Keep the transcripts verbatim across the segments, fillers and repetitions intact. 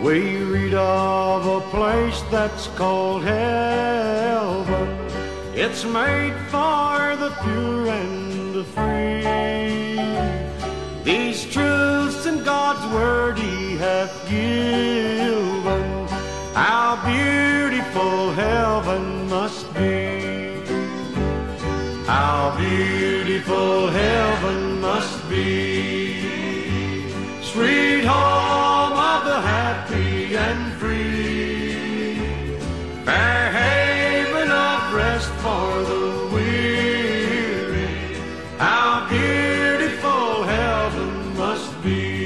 We read of a place that's called heaven. It's made for the pure and the free. These truths in God's word He hath given. How beautiful heaven must be. How beautiful heaven must be. Sweet home of the happy and free. Fair haven of rest for the weary. How beautiful heaven must be.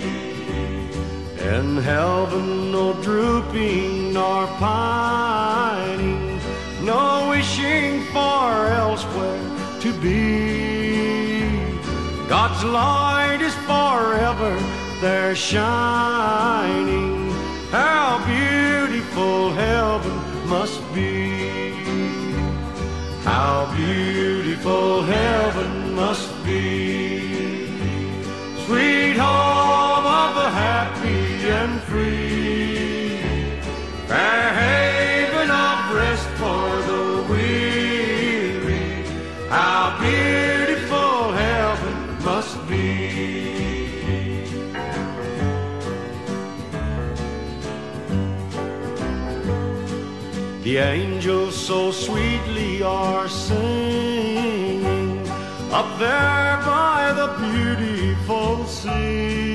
In heaven no drooping nor pining, no wishing for elsewhere to be. God's light is forever there shining. How beautiful heaven must be. How beautiful heaven must be. Sweet home of the happy and free. Fair haven of rest for the weary. How beautiful heaven must be. The angels so sweetly are singing up there by the beautiful sea.